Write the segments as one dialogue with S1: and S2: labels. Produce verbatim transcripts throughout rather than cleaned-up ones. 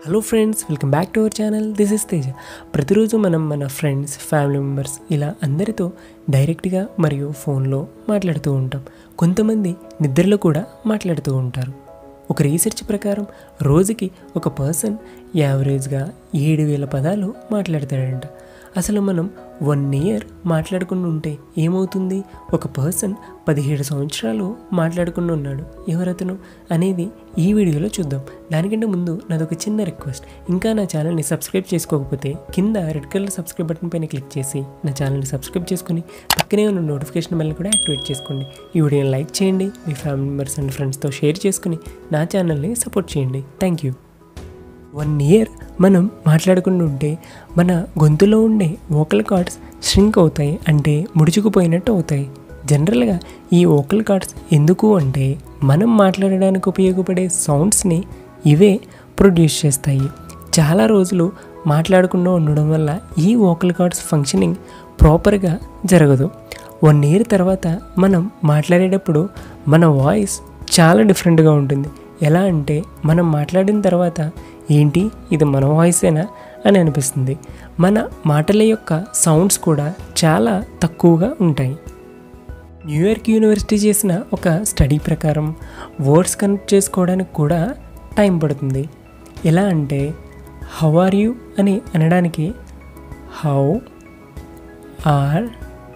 S1: Hello friends, welcome back to our channel. This is Teja. ప్రతిరోజు మనం మన ఫ్రెండ్స్, ఫ్యామిలీ మెంబర్స్ ఇలా అందరితో డైరెక్ట్గా మరియు ఫోన్లో మాట్లాడుతూ ఉంటాం. కొంతమంది నిద్రలో కూడా మాట్లాడుతూ ఉంటారు. ఒక రీసెర్చ్ ప్రకారం రోజుకి ఒక పర్సన్ యావరేజ్గా ఏడు వేల పదాలు మాట్లాడతాడంట. అసలు మనం వన్ ఇయర్ మాట్లాడుకుని ఉంటే ఏమవుతుంది? ఒక పర్సన్ పదిహేడు సంవత్సరాలు మాట్లాడుకుని ఉన్నాడు. ఎవరతను అనేది ఈ వీడియోలో చూద్దాం. దానికంటే ముందు నాదొక చిన్న రిక్వెస్ట్. ఇంకా నా ఛానల్ని సబ్స్క్రైబ్ చేసుకోకపోతే కింద రెడ్ కలర్ సబ్స్క్రైబ్ బటన్ పైన క్లిక్ చేసి నా ఛానల్ని సబ్స్క్రైబ్ చేసుకుని పక్కనే ఉన్న నోటిఫికేషన్ బెల్ని కూడా యాక్టివేట్ చేసుకోండి. ఈ వీడియోని లైక్ చేయండి, మీ ఫ్యామిలీ మెంబర్స్ అండ్ ఫ్రెండ్స్తో షేర్ చేసుకుని నా ఛానల్ని సపోర్ట్ చేయండి. Thank you. వన్ ఇయర్ మనం మాట్లాడుకుంటూ ఉంటే మన గొంతులో ఉండే వోకల్ కార్డ్స్ ష్రింక్ అవుతాయి, అంటే ముడుచుకుపోయినట్టు అవుతాయి. జనరల్గా ఈ వోకల్ కార్డ్స్ ఎందుకు అంటే మనం మాట్లాడడానికి ఉపయోగపడే సౌండ్స్ని ఇవే ప్రొడ్యూస్ చేస్తాయి. చాలా రోజులు మాట్లాడకుండా ఉండడం వల్ల ఈ వోకల్ కార్డ్స్ ఫంక్షనింగ్ ప్రాపర్గా జరగదు. వన్ ఇయర్ తర్వాత మనం మాట్లాడేటప్పుడు మన వాయిస్ చాలా డిఫరెంట్గా ఉంటుంది. ఎలా అంటే మనం మాట్లాడిన తర్వాత ఏంటి ఇది మన వాయిసేనా అని అనిపిస్తుంది. మన మాటల యొక్క సౌండ్స్ కూడా చాలా తక్కువగా ఉంటాయి. న్యూయార్క్ యూనివర్సిటీ చేసిన ఒక స్టడీ ప్రకారం వర్డ్స్ కనెక్ట్ చేసుకోవడానికి కూడా టైం పడుతుంది. ఎలా అంటే హౌ ఆర్ యూ అని అనడానికి హౌ ఆర్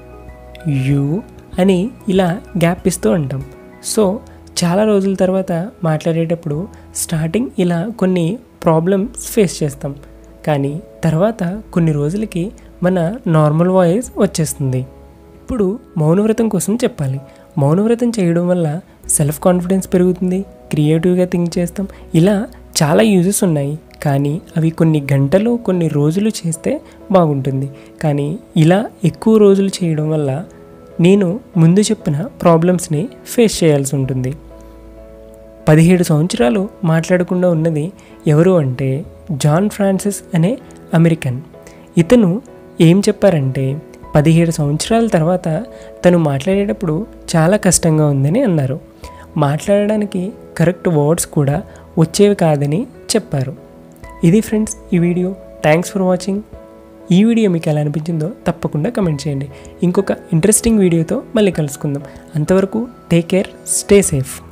S1: యూ అని ఇలా గ్యాప్ ఇస్తూ అంటాం. సో చాలా రోజుల తర్వాత మాట్లాడేటప్పుడు స్టార్టింగ్ ఇలా కొన్ని ప్రాబ్లమ్స్ ఫేస్ చేస్తాం, కానీ తర్వాత కొన్ని రోజులకి మన నార్మల్ వాయిస్ వచ్చేస్తుంది. ఇప్పుడు మౌనవ్రతం కోసం చెప్పాలి. మౌనవ్రతం చేయడం వల్ల సెల్ఫ్ కాన్ఫిడెన్స్ పెరుగుతుంది, క్రియేటివ్గా థింక్ చేస్తాం. ఇలా చాలా యూజెస్ ఉన్నాయి, కానీ అవి కొన్ని గంటలు కొన్ని రోజులు చేస్తే బాగుంటుంది. కానీ ఇలా ఎక్కువ రోజులు చేయడం వల్ల నేను ముందు చెప్పిన ప్రాబ్లమ్స్ని ఫేస్ చేయాల్సి ఉంటుంది. పదిహేడు సంవత్సరాలు మాట్లాడకుండా ఉన్నది ఎవరు అంటే జాన్ ఫ్రాన్సిస్ అనే అమెరికన్. ఇతను ఏం చెప్పారంటే పదిహేడు సంవత్సరాల తర్వాత తను మాట్లాడేటప్పుడు చాలా కష్టంగా ఉందని అన్నారు. మాట్లాడడానికి కరెక్ట్ వర్డ్స్ కూడా వచ్చేవి కాదని చెప్పారు. ఇది ఫ్రెండ్స్ ఈ వీడియో. Thanks for watching. ఈ వీడియో మీకు ఎలా అనిపించిందో తప్పకుండా కమెంట్ చేయండి. ఇంకొక ఇంట్రెస్టింగ్ వీడియోతో మళ్ళీ కలుసుకుందాం. అంతవరకు టేక్ కేర్, స్టే సేఫ్.